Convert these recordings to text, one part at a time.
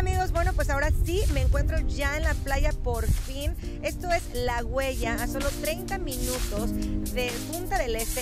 amigos, bueno, pues ahora sí me encuentro ya en la playa por fin. Esto es La Huella, a solo 30 minutos de Punta del Este.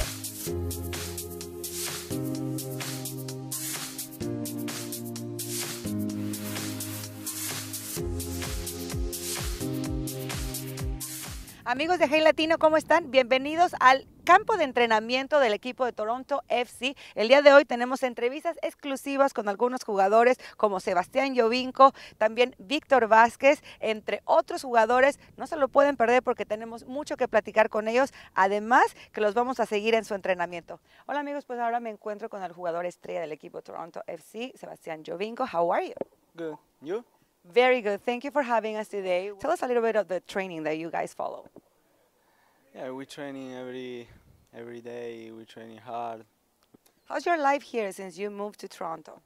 Amigos de Hey Latino, ¿cómo están? Bienvenidos al campo de entrenamiento del equipo de Toronto FC. El día de hoy tenemos entrevistas exclusivas con algunos jugadores como Sebastián Giovinco, también Víctor Vázquez, entre otros jugadores. No se lo pueden perder porque tenemos mucho que platicar con ellos, además que los vamos a seguir en su entrenamiento. Hola amigos, pues ahora me encuentro con el jugador estrella del equipo Toronto FC, Sebastián Giovinco. How are you? Good. You? Very good. Thank you for having us today. Tell us a little bit of the training that you guys follow. Yeah, we're training every day. We're training hard. How's your life here since you moved to Toronto?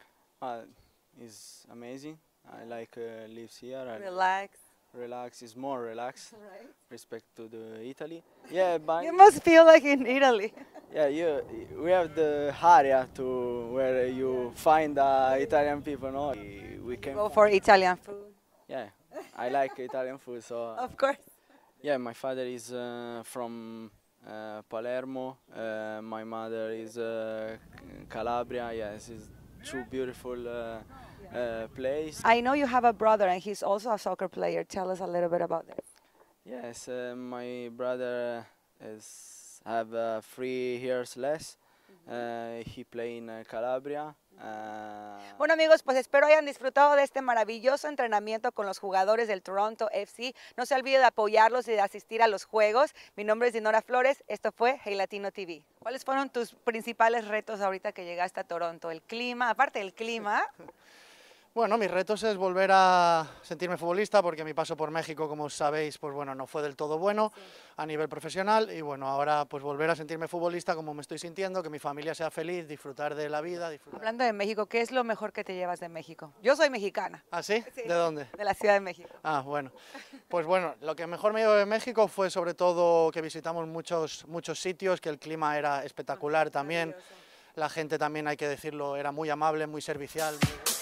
It's amazing. I like lives here. Relax. Relax is more relaxed. Right. Respect to the Italy. Yeah, but You must feel like in Italy. yeah, we have the area to where you find Italian people. No, we can Go for Italian food. Yeah, I like Italian food. So Of course. yeah, my father is from Palermo. My mother is Calabria. Yes, it's two beautiful place. I know you have a brother and he's also a soccer player. Tell us a little bit about this. Yes, my brother have 3 years less. He play in Calabria. Bueno amigos, pues espero hayan disfrutado de este maravilloso entrenamiento con los jugadores del Toronto FC. No se olvide de apoyarlos y de asistir a los juegos. Mi nombre es Dinora Flores, esto fue Hey Latino TV. ¿Cuáles fueron tus principales retos ahorita que llegaste a Toronto? El clima, aparte del clima. Bueno, mis retos es volver a sentirme futbolista porque mi paso por México, como sabéis, pues bueno, no fue del todo bueno a nivel profesional y bueno, ahora pues volver a sentirme futbolista como me estoy sintiendo, que mi familia sea feliz, disfrutar de la vida. Hablando de México, ¿qué es lo mejor que te llevas de México? Yo soy mexicana. ¿Ah, sí? Sí. ¿De dónde? De la Ciudad de México. Ah, bueno. Pues bueno, lo que mejor me llevo de México fue sobre todo que visitamos muchos sitios, que el clima era espectacular también. La gente también, hay que decirlo, era muy amable, muy servicial.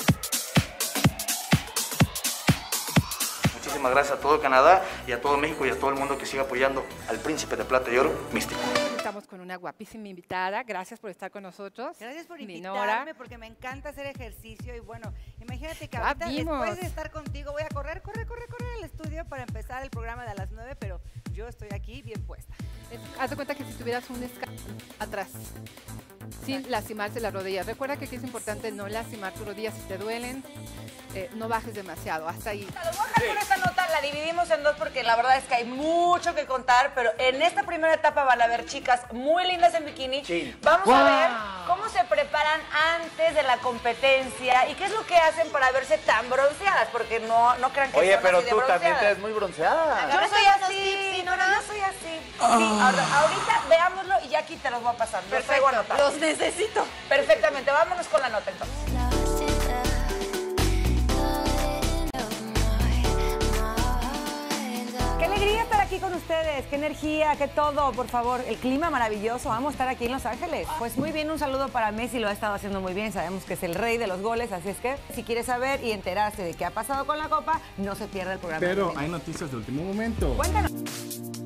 Muchísimas gracias a todo Canadá y a todo México y a todo el mundo que siga apoyando al Príncipe de Plata y Oro, Místico. Estamos con una guapísima invitada. Gracias por estar con nosotros. Gracias por Dinora. invitarme porque me encanta hacer ejercicio y bueno, imagínate que Ya ahorita vimos. después de estar contigo voy a correr al estudio para empezar el programa de a las 9, pero yo estoy aquí bien puesta. Haz de cuenta que si tuvieras un escalón atrás, sin lastimarse las rodillas. Recuerda que aquí es importante no lastimar tus rodillas si te duelen. No bajes demasiado, hasta ahí. Lo voy a dejar con esta nota, la dividimos en dos porque la verdad es que hay mucho que contar, pero en esta primera etapa van a ver chicas muy lindas en bikini. Sí. Vamos a ver cómo se preparan antes de la competencia y qué es lo que hacen para verse tan bronceadas, porque no crean que Oye, son pero así de tú también te bronceadas. ves muy bronceada. Yo soy así, no, yo soy así. Sí, ahorita veámoslo y ya aquí te los voy a pasar. Perfecto, Los necesito. perfectamente, vámonos con la nota entonces. Qué alegría estar aquí con ustedes, qué energía, qué todo, por favor. El clima maravilloso, vamos a estar aquí en Los Ángeles. Pues muy bien, un saludo para Messi, lo ha estado haciendo muy bien, sabemos que es el rey de los goles, así es que si quieres saber y enterarse de qué ha pasado con la Copa, no se pierda el programa. Pero hay noticias de último momento. Cuéntanos.